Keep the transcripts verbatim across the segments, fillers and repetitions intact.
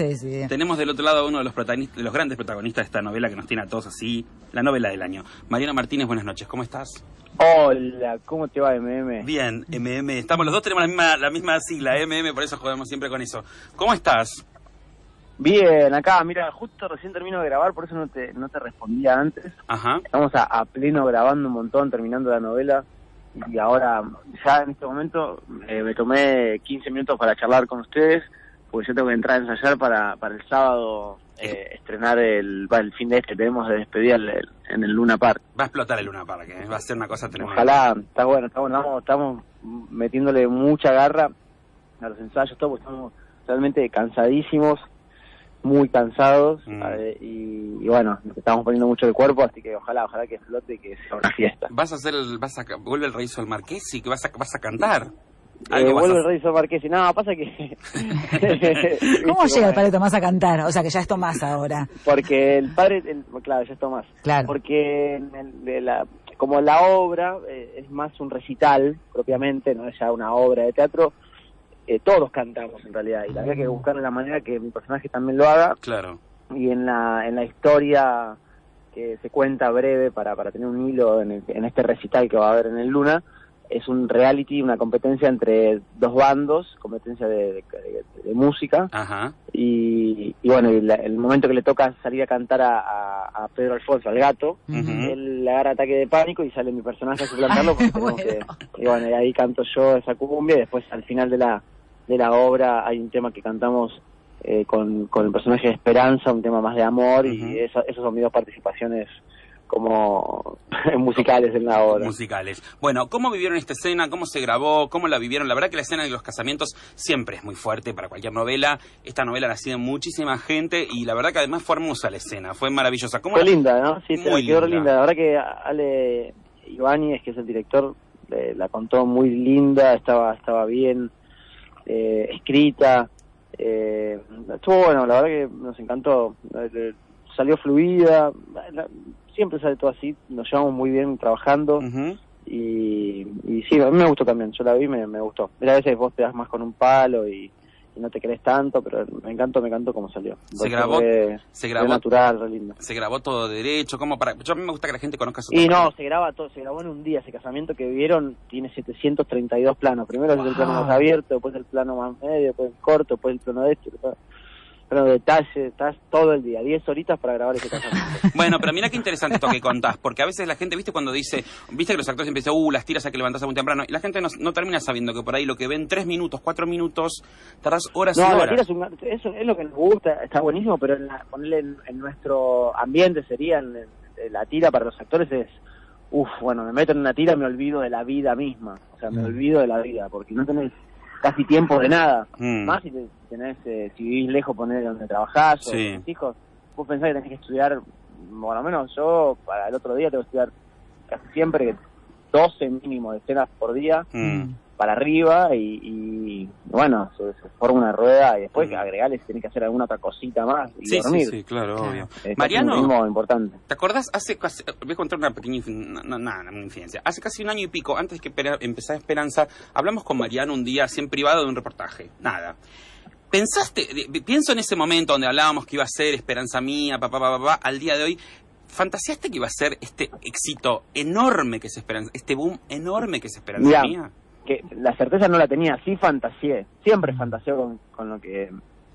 Sí, sí. Tenemos del otro lado a uno de los protagonistas, de los grandes protagonistas de esta novela que nos tiene a todos así, la novela del año. Mariano Martínez, buenas noches, ¿cómo estás? Hola, ¿cómo te va, M M? Bien, M M, estamos los dos, tenemos la misma, la misma sigla, M M, por eso jugamos siempre con eso. ¿Cómo estás? Bien, acá, mira, justo recién termino de grabar, por eso no te, no te respondía antes. Ajá. Estamos a, a pleno grabando un montón, terminando la novela, y ahora, ya en este momento, eh, me tomé quince minutos para charlar con ustedes, porque yo tengo que entrar a ensayar para, para el sábado eh, estrenar el, va, el fin de este, tenemos de despedida el, el, en el Luna Park. Va a explotar el Luna Park, ¿eh? Va a ser una cosa tremenda. Ojalá, está bueno, está bueno, estamos, estamos metiéndole mucha garra a los ensayos, todo, porque estamos realmente cansadísimos, muy cansados, mm. eh, y, y bueno, estamos poniendo mucho el cuerpo, así que ojalá, ojalá que flote y que sea una fiesta. Vas a hacer, el, vas a, vuelve el Rey Sol Marquesi, que vas a, vas a cantar. Eh, vuelve el Rey Sol Marquesi, no, pasa que... ¿Cómo llega el padre Tomás a cantar? O sea, que ya es Tomás ahora. Porque el padre, el, claro, ya es Tomás. Claro. Porque en el, de la, como la obra eh, es más un recital, propiamente, no es ya una obra de teatro, eh, todos cantamos en realidad, y había que buscar la manera que mi personaje también lo haga. Claro. Y en la, en la historia que se cuenta breve para, para tener un hilo en, el, en este recital que va a haber en el Luna, es un reality, una competencia entre dos bandos, competencia de, de, de, de música. Ajá. Y, y bueno, y la, el momento que le toca salir a cantar a, a, a Pedro Alfonso, al gato, uh-huh. él le agarra ataque de pánico y sale mi personaje a suplantarlo. Porque bueno. que, y bueno, y ahí canto yo esa cumbia, y después al final de la, de la obra hay un tema que cantamos eh, con, con el personaje de Esperanza, un tema más de amor, uh-huh. y esa, esas son mis dos participaciones como musicales en la obra. Musicales. Bueno, ¿cómo vivieron esta escena? ¿Cómo se grabó? ¿Cómo la vivieron? La verdad que la escena de los casamientos siempre es muy fuerte para cualquier novela. Esta novela la sigue muchísima gente y la verdad que además fue hermosa la escena, fue maravillosa. ¿Cómo fue la... linda, ¿no? Sí, muy quedó linda. linda. La verdad que Ale Ibáñez, que es el director, eh, la contó muy linda, estaba estaba bien eh, escrita. Eh, estuvo bueno, la verdad que nos encantó. Eh, salió fluida. La, siempre sale todo así, nos llevamos muy bien trabajando. Uh-huh. y, y sí, a mí me gustó también, yo la vi, me, me gustó. Mira, a veces vos te das más con un palo y, y no te crees tanto, pero me encantó, me encantó cómo salió. Se grabó, re, se grabó re natural, re lindo. Se grabó todo derecho, como para... Yo a mí me gusta que la gente conozca su Y trabajo. no, se graba todo, se grabó en un día, ese casamiento que vieron tiene setecientos treinta y dos planos. Primero wow. es el plano más abierto, después el plano más medio, después el corto, después el plano de este, después... Pero detalle, estás todo el día, diez horitas para grabar ese casamiento. Bueno, pero mira qué interesante esto que contás, porque a veces la gente, viste, cuando dice, viste que los actores siempre dicen, uh, las tiras hay que levantarse muy temprano, y la gente no, no termina sabiendo que por ahí lo que ven tres minutos, cuatro minutos, tardás horas no, y horas. La tira es un, eso es lo que nos gusta, está buenísimo, pero en la, ponerle en, en nuestro ambiente sería, en, en, la tira para los actores es, uff, bueno, me meto en una tira, me olvido de la vida misma, o sea, me mm. olvido de la vida, porque no tenés casi tiempo de nada, mm. más si te, tenés, eh, si vivís lejos, poner donde trabajás, sí. o tus hijos, vos pensás que tenés que estudiar, por lo menos yo, para el otro día tengo que estudiar casi siempre doce mínimo de escenas por día, mm. para arriba, y, y bueno, se, se forma una rueda, y después mm. agregarle si tenés que hacer alguna otra cosita más, y sí, dormir. Sí, sí, claro, obvio. Es Mariano, un ritmo importante. ¿Te acordás? Hace casi, voy a contar una pequeña, no, nada, una infidencia. Hace casi un año y pico, antes de que empezara Esperanza, hablamos con Mariano un día, así en privado, de un reportaje. Nada. ¿Pensaste, pienso en ese momento donde hablábamos que iba a ser Esperanza Mía, papá, papá, papá, al día de hoy, ¿fantaseaste que iba a ser este éxito enorme que es Esperanza, este boom enorme que es Esperanza Mirá, Mía? Que la certeza no la tenía, sí fantaseé, siempre fantaseo con, con lo que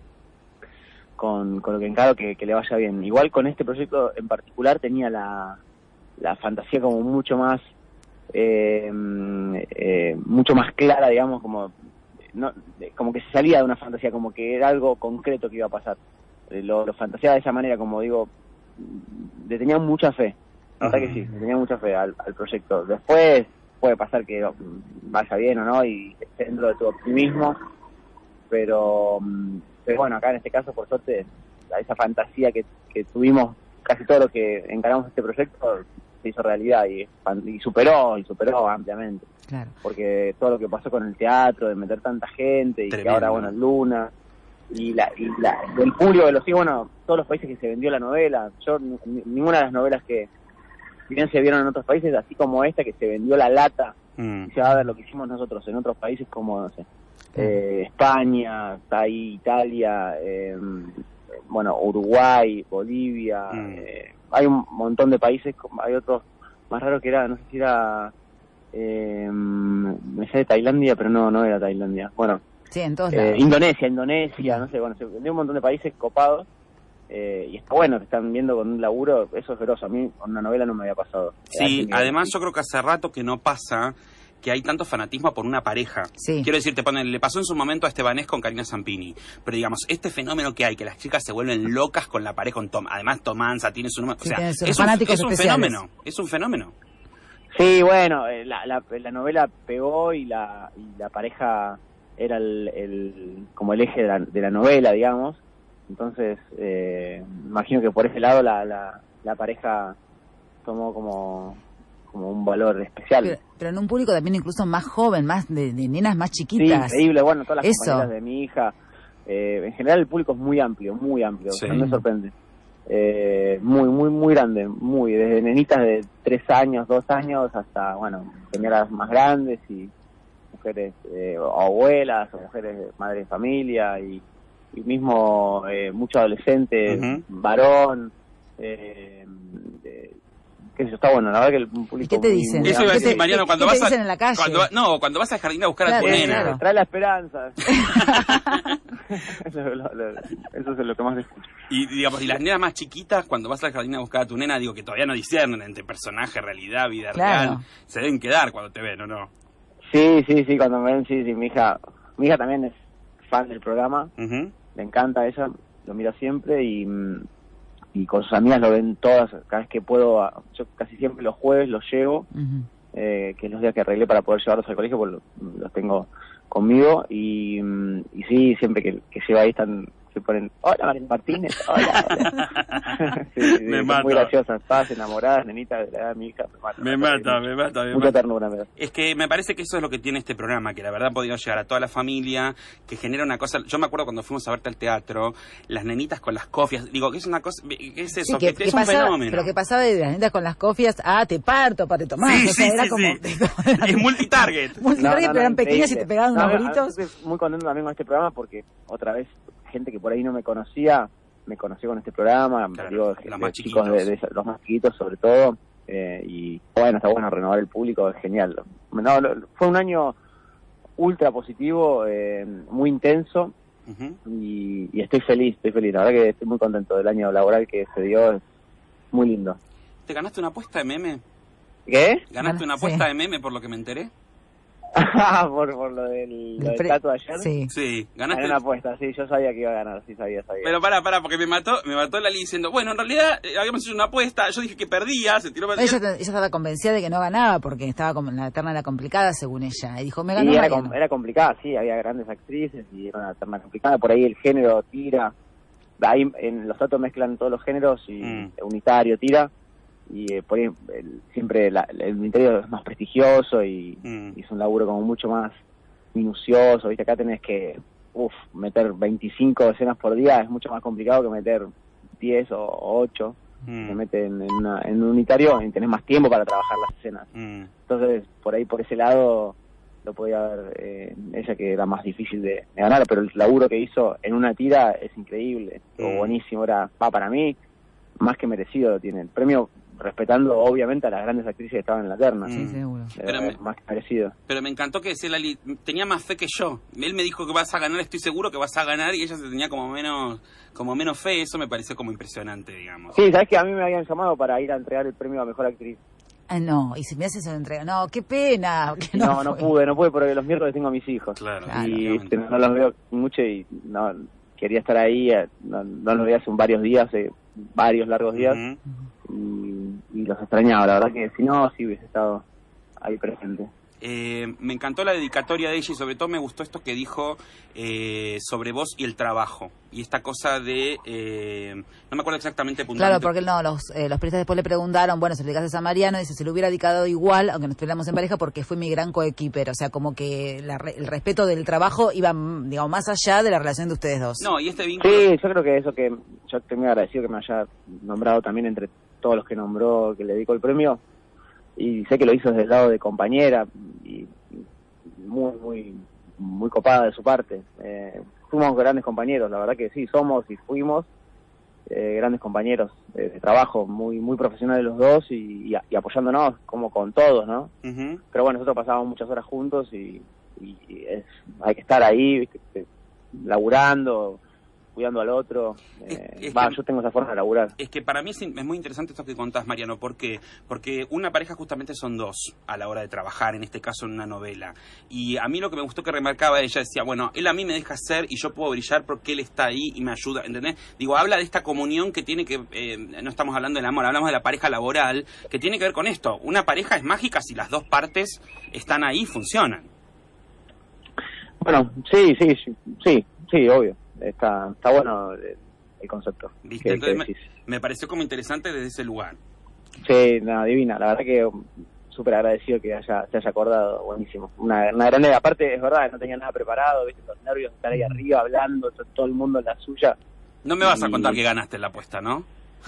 con, con lo que encaro que, que le vaya bien. Igual con este proyecto en particular tenía la, la fantasía como mucho más eh, eh, mucho más clara, digamos, como no, como que se salía de una fantasía, como que era algo concreto que iba a pasar. Lo, lo fantaseaba de esa manera, como digo, le tenía mucha fe, la verdad que sí, le tenía mucha fe al, al proyecto. Después puede pasar que vaya bien o no y esté dentro de tu optimismo, pero, pero bueno, acá en este caso, por suerte, esa fantasía que, que tuvimos, casi todo lo que encaramos este proyecto se hizo realidad y, y superó, y superó ampliamente. Claro. Porque todo lo que pasó con el teatro, de meter tanta gente, y tremendo. Que ahora, bueno, Luna, y la, y la el público de los hijos, bueno, todos los países que se vendió la novela, yo, ninguna de las novelas que bien se vieron en otros países, así como esta que se vendió la lata, mm. y se va a ver lo que hicimos nosotros en otros países como, no sé, eh, España, está ahí Italia, eh, bueno, Uruguay, Bolivia, mm. eh, hay un montón de países, hay otros más raros que era, no sé si era, eh, me sale Tailandia, pero no, no era Tailandia, bueno. Sí, en todos eh, lados. Indonesia, Indonesia, no sé, bueno, hay un montón de países copados, eh, y está bueno que están viendo con un laburo, eso es groso, a mí con una novela no me había pasado. Sí, además yo creo que hace rato que no pasa que hay tanto fanatismo por una pareja. Sí. Quiero decir, te ponen, le pasó en su momento a Estebanés con Karina Zampini, pero digamos, este fenómeno que hay, que las chicas se vuelven locas con la pareja, con Tom, además Tom Hanks tiene su número, sí, o sea, es un, es un fenómeno, es un fenómeno. Sí, bueno, la, la, la novela pegó y la, y la pareja era el, el como el eje de la, de la novela, digamos, entonces eh, imagino que por ese lado la, la, la pareja tomó como como un valor especial. Pero, pero en un público también incluso más joven, más de, de nenas más chiquitas. Sí, increíble, bueno, todas las Eso. compañeras de mi hija, eh, en general el público es muy amplio, muy amplio, sí. No me sorprende. Eh, muy, muy, muy grande, muy, desde nenitas de tres años, dos años, hasta, bueno, señoras más grandes y mujeres eh, o abuelas o mujeres madres de familia y, y mismo eh, mucho adolescente, uh-huh. varón, eh, eh, qué sé yo, está bueno, la verdad que el público... ¿Y qué te dicen? Eso iba a decir, Mariano, ¿Qué, cuando qué vas te a... dicen en la calle? Cuando va, no, cuando vas al jardín a buscar claro, a tu claro, nena. claro. Trae la esperanza. eso, lo, lo, eso es lo que más escucho. Y digamos, y las nenas más chiquitas, cuando vas al jardín a buscar a tu nena, digo que todavía no disciernen entre personaje, realidad, vida claro. real, se deben quedar cuando te ven, ¿o no? Sí, sí, sí, cuando me ven, sí, sí, mi hija, mi hija también es fan del programa, uh-huh. le encanta a ella, lo mira siempre y, y con sus amigas lo ven todas, cada vez que puedo, yo casi siempre los jueves los llevo, uh-huh. eh, que es los días que arreglé para poder llevarlos al colegio, pues los, los tengo conmigo y, y sí, siempre que, que llevo ahí están... se ponen, hola María Martínez, hola, hola. sí, sí, me son mata. Muy graciosas, todas enamoradas, nenitas de la edad de mi hija, me mata. Me mata, me mata, me Mucha mata. ternura, me da. Es que me parece que eso es lo que tiene este programa, que la verdad ha podido llegar a toda la familia, que genera una cosa, yo me acuerdo cuando fuimos a verte al teatro, las nenitas con las cofias, digo, que es una cosa, ¿qué es eso? Sí, que, que que es pasaba, un fenómeno. Pero que pasaba de las nenitas con las cofias a te parto, para te tomar, sí, o sea, sí, era sí, como... sí. Es multitarget. Multitarget, no, no, no, pero eran no, pequeñas increíble. y te pegaban no, unos no, gritos. Estoy muy contento también con este programa porque otra vez gente que por ahí no me conocía, me conoció con este programa, claro, digo, los de, más chicos de, de, los más chiquitos sobre todo, eh, y bueno, está bueno renovar el público, es genial. No, lo, fue un año ultra positivo, eh, muy intenso, uh-huh. y, y estoy feliz, estoy feliz, la verdad que estoy muy contento del año laboral que se dio, es muy lindo. ¿Te ganaste una apuesta de meme? ¿Qué? ¿Ganaste una apuesta sí. de meme por lo que me enteré? por, por lo del, lo del pre... tato de ayer. Sí, sí, ganaste. Gané una apuesta, sí, yo sabía que iba a ganar, sí, sabía, sabía. Pero pará, pará, porque me mató, me mató Lali diciendo, bueno, en realidad eh, habíamos hecho una apuesta, yo dije que perdía, se tiró para ella, ella estaba convencida de que no ganaba porque estaba como la terna era complicada según ella, y dijo, me ganó. Sí, era, com era complicada, sí, había grandes actrices y era una terna complicada, por ahí el género tira, ahí en los datos mezclan todos los géneros y mm. unitario tira. Y eh, por ahí el, siempre la, el unitario es más prestigioso y, mm. y es un laburo como mucho más minucioso, ¿viste? Acá tenés que uf, meter veinticinco escenas por día, es mucho más complicado que meter diez o ocho, mm. se meten en, una, en un unitario y tenés más tiempo para trabajar las escenas. Mm. Entonces, por ahí, por ese lado, lo podía ver eh, ella que era más difícil de, de ganar, pero el laburo que hizo en una tira es increíble, mm. buenísimo, era, va para mí, más que merecido lo tiene. El premio respetando obviamente a las grandes actrices que estaban en la terna. Sí, seguro. Eh, pero me, más que merecido. Pero me encantó que decía Lali, tenía más fe que yo. Él me dijo que vas a ganar, estoy seguro que vas a ganar, y ella se tenía como menos como menos fe. Eso me pareció como impresionante, digamos. Sí, sabes que a mí me habían llamado para ir a entregar el premio a Mejor Actriz. Ah, no, y si me haces una entrega, no, qué pena. Que no, no, no pude, no pude porque los miércoles tengo a mis hijos. Claro. Y este, no los veo mucho y no quería estar ahí, no, no los veía hace varios días, hace varios largos días. Uh-huh. Y, y los extrañaba, la verdad que si no, sí hubiese estado ahí presente. Eh, me encantó la dedicatoria de ella y sobre todo me gustó esto que dijo eh, sobre vos y el trabajo y esta cosa de eh, no me acuerdo exactamente puntualmente. Claro, porque no, los, eh, los periodistas después le preguntaron, bueno, se le dedicaste a Mariano, y dice, se lo hubiera dedicado igual, aunque no estuviéramos en pareja, porque fue mi gran coequiper, o sea, como que la, el respeto del trabajo iba, digamos, más allá de la relación de ustedes dos. No, y este vínculo... Sí, yo creo que eso que yo estoy muy agradecido que me haya nombrado también entre todos los que nombró, que le dedicó el premio, y sé que lo hizo desde el lado de compañera, y muy, muy muy copada de su parte. Eh, fuimos grandes compañeros, la verdad que sí, somos y fuimos eh, grandes compañeros de, de trabajo, muy muy profesionales los dos y, y, y apoyándonos como con todos, ¿no? Uh-huh. Pero bueno, nosotros pasábamos muchas horas juntos y, y es, hay que estar ahí, ¿viste? Laburando, cuidando al otro. Eh, es, es va, que, yo tengo esa forma de laburar. Es que para mí es, es muy interesante esto que contás, Mariano. ¿Por qué? Porque una pareja justamente son dos a la hora de trabajar, en este caso en una novela. Y a mí lo que me gustó que remarcaba, ella decía, bueno, él a mí me deja ser y yo puedo brillar porque él está ahí y me ayuda, ¿entendés? Digo, habla de esta comunión que tiene que, eh, no estamos hablando del amor, hablamos de la pareja laboral, que tiene que ver con esto. Una pareja es mágica si las dos partes están ahí y funcionan. Bueno, sí, sí, sí, sí, sí, obvio. Está, está bueno el, el concepto. ¿Viste? Que, Entonces que me, me pareció como interesante desde ese lugar. Sí, nada, divina. La verdad que súper agradecido que haya, se haya acordado. Buenísimo. Una, una grande. Aparte, es verdad, no tenía nada preparado, viste, los nervios de estar ahí arriba hablando, todo el mundo en la suya. No me vas y... a contar que ganaste en la apuesta, ¿no?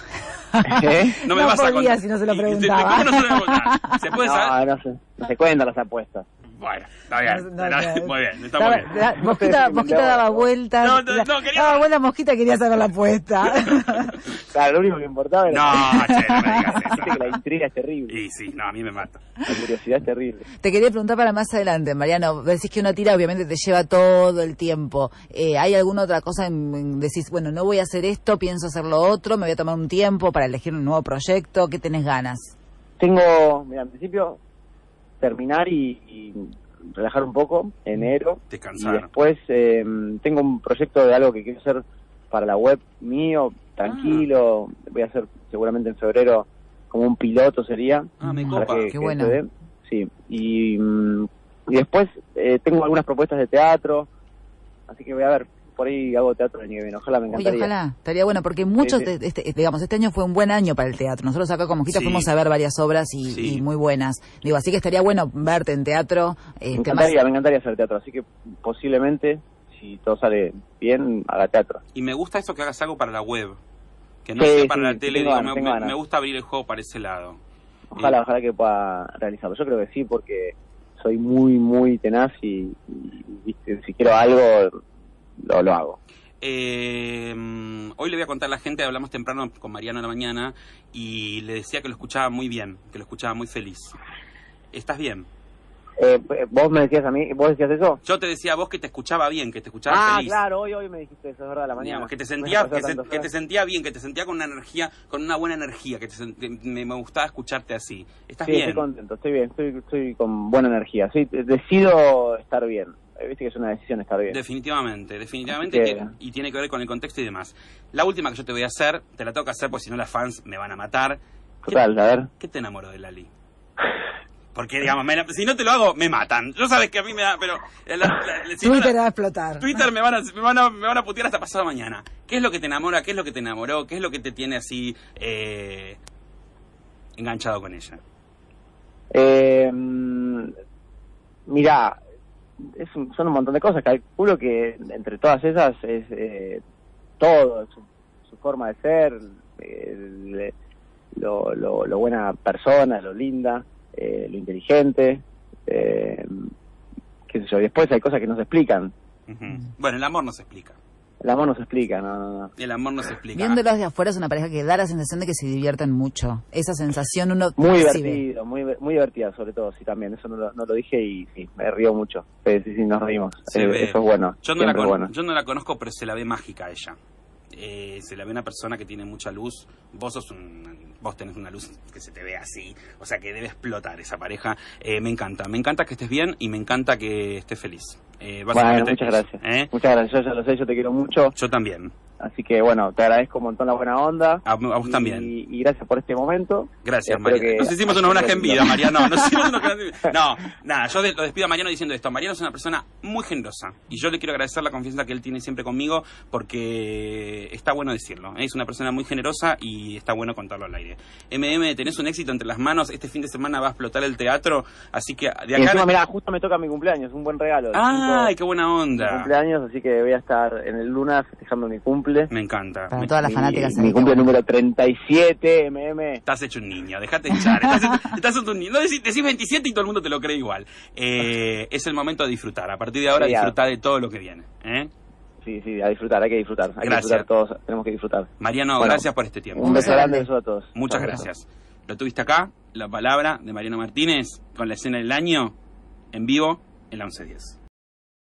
¿Eh? No me no vas podía a contar. Si no se lo preguntaba. ¿Cómo no se lo preguntaba? ¿Se puede no, saber? No, se, no se cuentan las apuestas. Bueno, está bien, no, no, no, muy bien, está daba, muy bien. Da, Mosquita, Mosquita daba vueltas. No, no, no, quería... Daba vueltas, Mosquita quería saber la apuesta. Claro, lo único que importaba era... No, che, no me digas eso. Viste que la intriga es terrible. Y sí, no, a mí me mata. La curiosidad es terrible. Te quería preguntar para más adelante, Mariano. Decís que una tira obviamente te lleva todo el tiempo. Eh, ¿Hay alguna otra cosa en, en decís, bueno, no voy a hacer esto, pienso hacer lo otro, me voy a tomar un tiempo para elegir un nuevo proyecto? ¿Qué tenés ganas? Tengo, mira, en principio, terminar y... y relajar un poco, enero, Descansar. Y después eh, tengo un proyecto de algo que quiero hacer para la web mío, tranquilo, ah. voy a hacer seguramente en febrero como un piloto sería. Ah, me copa. Que, Qué que bueno. Sí, y, y después eh, tengo algunas propuestas de teatro, así que voy a ver, por ahí hago teatro el año que viene, ojalá me encantaría. Oye, ojalá, estaría bueno, porque muchos, sí, sí. De, este, digamos, este año fue un buen año para el teatro. Nosotros acá con Mosquita sí. fuimos a ver varias obras y, sí. y muy buenas. Digo, así que estaría bueno verte en teatro. Me Este, encantaría, más... me encantaría hacer teatro, así que posiblemente, si todo sale bien, haga teatro. Y me gusta eso que hagas algo para la web, que no sí, sea para sí, la tele, tengo digo, ganas, me, tengo me, ganas. me gusta abrir el juego para ese lado. Ojalá, eh. ojalá que pueda realizarlo. Yo creo que sí, porque soy muy, muy tenaz y, y, y si quiero algo, lo, lo hago. Eh, hoy le voy a contar a la gente, hablamos temprano con Mariano en la mañana y le decía que lo escuchaba muy bien, que lo escuchaba muy feliz. ¿Estás bien? Eh, ¿Vos me decías a mí? ¿Vos decías eso? Yo te decía a vos que te escuchaba bien, que te escuchaba ah, feliz. Ah, claro, hoy hoy me dijiste eso, es verdad, la mañana. Digamos, que te sentía que, se, que te sentía bien, que te sentía con una energía, con una buena energía, que, te, que me, me gustaba escucharte así. ¿Estás sí, bien? Estoy contento, estoy bien, estoy, estoy con buena energía. Sí, decido estar bien. Viste que es una decisión estar bien. Definitivamente, definitivamente, que... y, tiene, y tiene que ver con el contexto y demás. La última que yo te voy a hacer, te la tengo que hacer porque si no las fans me van a matar. Total, ¿Qué, a ver. ¿Qué te enamoró de Lali? Porque, digamos, me, si no te lo hago, me matan. Yo sabes que a mí me da, pero... La, la, si Twitter no, va a explotar. Twitter me van a, me, van a, me van a putear hasta pasado mañana. ¿Qué es lo que te enamora? ¿Qué es lo que te enamoró? ¿Qué es lo que te tiene así eh, enganchado con ella? Eh, mirá, es un, son un montón de cosas. Calculo que entre todas esas es eh, todo, su, su forma de ser, el, lo, lo, lo buena persona, lo linda, eh, lo inteligente, eh, qué sé yo. Después hay cosas que no se explican. Uh-huh. Bueno, el amor no se explica. El amor no se explica, no, no, no. El amor no se explica. Viéndolos de afuera es una pareja que da la sensación de que se divierten mucho. Esa sensación uno muy percibe. divertido, muy muy divertida sobre todo, sí, también. Eso no lo, no lo dije y sí, me río mucho. Sí, sí, sí, nos reímos. Eh, eso es bueno. Yo no, la con, bueno. yo no la conozco, pero se la ve mágica a ella. Eh, se la ve una persona que tiene mucha luz. Vos sos un... Vos tenés una luz que se te ve así, o sea que debe explotar esa pareja. Eh, me encanta, me encanta que estés bien y me encanta que estés feliz. Eh, bueno, muchas gracias. ¿Eh? Muchas gracias, yo ya lo sé, yo te quiero mucho. Yo también. Así que bueno, te agradezco un montón la buena onda. A, a vos y, también. Y gracias por este momento. Gracias, Espero Mariano. que... Nos hicimos un homenaje en vida, Mariano. Nos hicimos un homenaje en vida. No, nada, yo de, lo despido a Mariano diciendo esto. Mariano es una persona muy generosa y yo le quiero agradecer la confianza que él tiene siempre conmigo porque está bueno decirlo. Es una persona muy generosa y está bueno contarlo al aire. M M, tenés un éxito entre las manos. Este fin de semana va a explotar el teatro, así que de acá... Y encima, mirá, justo me toca mi cumpleaños, un buen regalo. ¡Ay, qué buena onda! Mi cumpleaños, así que voy a estar en el Luna festejando mi cumple. cumple. Me encanta. Para Me- todas las Mi- fanáticas. Mi, cumple número treinta y siete, M M. Estás hecho un niño, dejate hinchar. Estás, hecho- estás hecho un niño. No decís, decís veintisiete y todo el mundo te lo cree igual. Eh, es el momento de disfrutar. A partir de ahora, Sí, ya. disfrutar de todo lo que viene. ¿eh? Sí, sí, a disfrutar, hay que disfrutar. Hay Gracias. que disfrutar todos, tenemos que disfrutar. Mariano, Bueno, gracias por este tiempo. Un beso grande. grande, beso a todos. Muchas Chao, chao. gracias. Lo tuviste acá, la palabra de Mariano Martínez, con la escena del año, en vivo, en la once diez.